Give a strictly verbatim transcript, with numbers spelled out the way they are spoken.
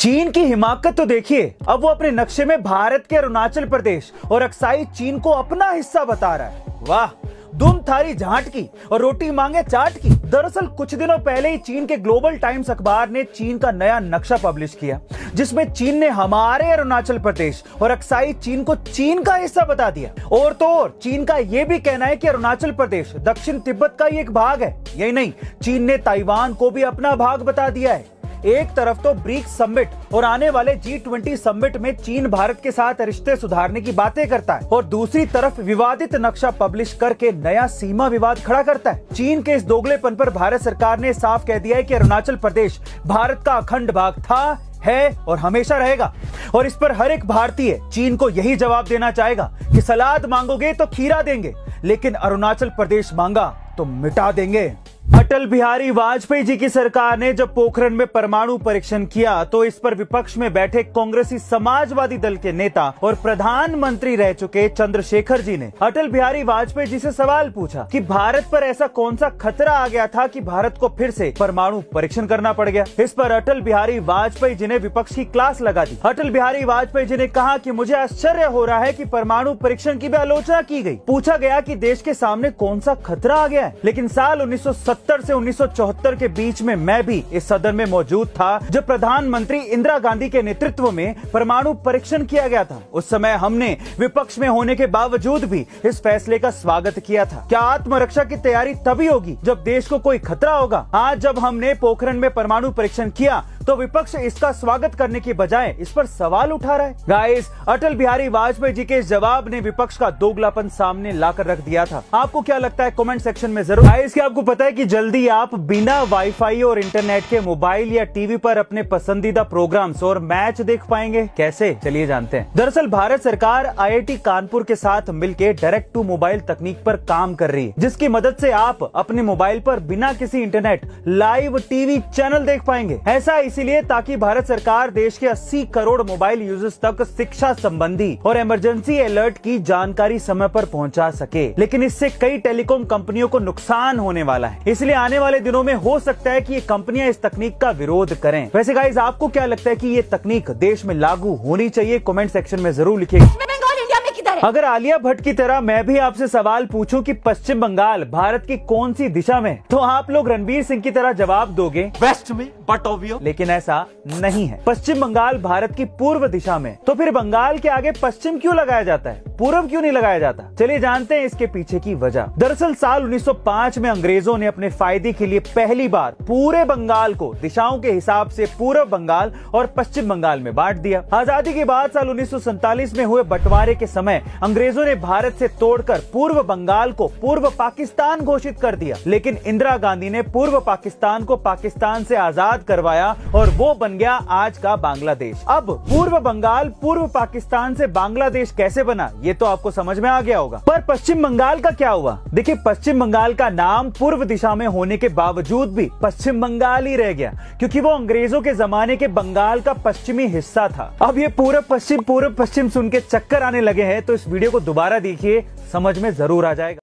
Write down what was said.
चीन की हिमाकत तो देखिए, अब वो अपने नक्शे में भारत के अरुणाचल प्रदेश और अक्साई चीन को अपना हिस्सा बता रहा है। वाह, दुम थारी झांट की और रोटी मांगे चाट की। दरअसल कुछ दिनों पहले ही चीन के ग्लोबल टाइम्स अखबार ने चीन का नया नक्शा पब्लिश किया, जिसमें चीन ने हमारे अरुणाचल प्रदेश और अक्साई चीन को चीन का हिस्सा बता दिया। और तो और चीन का यह भी कहना है कि अरुणाचल प्रदेश दक्षिण तिब्बत का ही एक भाग है। यही नहीं, चीन ने ताइवान को भी अपना भाग बता दिया है। एक तरफ तो ब्रिक्स समिट और आने वाले जी ट्वेंटी समिट में चीन भारत के साथ रिश्ते सुधारने की बातें करता है, और दूसरी तरफ विवादित नक्शा पब्लिश करके नया सीमा विवाद खड़ा करता है। चीन के इस दोगलेपन पर भारत सरकार ने साफ कह दिया है कि अरुणाचल प्रदेश भारत का अखंड भाग था, है और हमेशा रहेगा। और इस पर हर एक भारतीय चीन को यही जवाब देना चाहेगा कि सलाद मांगोगे तो खीरा देंगे, लेकिन अरुणाचल प्रदेश मांगा तो मिटा देंगे। अटल बिहारी वाजपेयी जी की सरकार ने जब पोखरण में परमाणु परीक्षण किया तो इस पर विपक्ष में बैठे कांग्रेसी समाजवादी दल के नेता और प्रधानमंत्री रह चुके चंद्रशेखर जी ने अटल बिहारी वाजपेयी जी से सवाल पूछा कि भारत पर ऐसा कौन सा खतरा आ गया था कि भारत को फिर से परमाणु परीक्षण करना पड़ गया। इस पर अटल बिहारी वाजपेयी जी ने विपक्ष की क्लास लगा दी। अटल बिहारी वाजपेयी जी ने कहा कि मुझे आश्चर्य हो रहा है कि परमाणु परीक्षण की भी आलोचना की गई। पूछा गया कि देश के सामने कौन सा खतरा आ गया है, लेकिन साल उन्नीस सौ सत्तर से उन्नीस सौ चौहत्तर के बीच में मैं भी इस सदन में मौजूद था जब प्रधानमंत्री इंदिरा गांधी के नेतृत्व में परमाणु परीक्षण किया गया था। उस समय हमने विपक्ष में होने के बावजूद भी इस फैसले का स्वागत किया था। क्या आत्मरक्षा की तैयारी तभी होगी जब देश को कोई खतरा होगा? आज जब हमने पोखरण में परमाणु परीक्षण किया तो विपक्ष इसका स्वागत करने की बजाय इस पर सवाल उठा रहा है। गाइस, अटल बिहारी वाजपेयी जी के इस जवाब ने विपक्ष का दोगलापन सामने लाकर रख दिया था। आपको क्या लगता है कमेंट सेक्शन में जरूर। गाइस, क्या आपको पता है कि जल्दी आप बिना वाईफाई और इंटरनेट के मोबाइल या टीवी पर अपने पसंदीदा प्रोग्राम्स और मैच देख पाएंगे? कैसे, चलिए जानते हैं। दरअसल भारत सरकार आई आई टी कानपुर के साथ मिलकर डायरेक्ट टू मोबाइल तकनीक पर काम कर रही है, जिसकी मदद से आप अपने मोबाइल पर बिना किसी इंटरनेट लाइव टीवी चैनल देख पाएंगे। ऐसा इसीलिए ताकि भारत सरकार देश के अस्सी करोड़ मोबाइल यूजर्स तक शिक्षा संबंधी और इमरजेंसी अलर्ट की जानकारी समय पर पहुंचा सके। लेकिन इससे कई टेलीकॉम कंपनियों को नुकसान होने वाला है, इसलिए आने वाले दिनों में हो सकता है कि ये कंपनियां इस तकनीक का विरोध करें। वैसे गाइस, आपको क्या लगता है कि ये तकनीक देश में लागू होनी चाहिए? कमेंट सेक्शन में जरूर लिखिएगा। अगर आलिया भट्ट की तरह मैं भी आपसे सवाल पूछूं कि पश्चिम बंगाल भारत की कौन सी दिशा में, तो आप लोग रणवीर सिंह की तरह जवाब दोगे वेस्ट में, बट ऑब्वियस। लेकिन ऐसा नहीं है। पश्चिम बंगाल भारत की पूर्व दिशा में, तो फिर बंगाल के आगे पश्चिम क्यों लगाया जाता है, पूर्व क्यों नहीं लगाया जाता? चलिए जानते हैं इसके पीछे की वजह। दरअसल साल उन्नीस सौ पाँच में अंग्रेजों ने अपने फायदे के लिए पहली बार पूरे बंगाल को दिशाओं के हिसाब से पूर्व बंगाल और पश्चिम बंगाल में बांट दिया। आजादी के बाद साल उन्नीस सौ सैंतालीस में हुए बंटवारे के समय अंग्रेजों ने भारत से तोड़कर पूर्व बंगाल को पूर्व पाकिस्तान घोषित कर दिया, लेकिन इंदिरा गांधी ने पूर्व पाकिस्तान को पाकिस्तान से आजाद करवाया और वो बन गया आज का बांग्लादेश। अब पूर्व बंगाल पूर्व पाकिस्तान से बांग्लादेश कैसे बना, ये तो आपको समझ में आ गया होगा। पर पश्चिम बंगाल का क्या हुआ? देखिए, पश्चिम बंगाल का नाम पूर्व दिशा में होने के बावजूद भी पश्चिम बंगाल ही रह गया, क्योंकि वो अंग्रेजों के जमाने के बंगाल का पश्चिमी हिस्सा था। अब ये पूर्व पश्चिम पूर्व पश्चिम सुन के चक्कर आने लगे हैं, तो इस वीडियो को दोबारा देखिए, समझ में जरूर आ जाएगा।